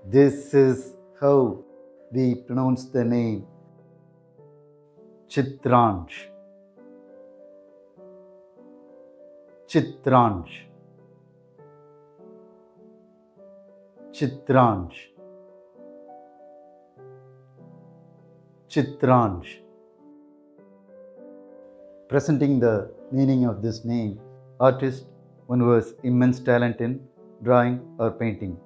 This is how we pronounce the name Chitransh. Chitransh. Chitransh. Chitransh. Presenting the meaning of this name, artist, one who has immense talent in drawing or painting.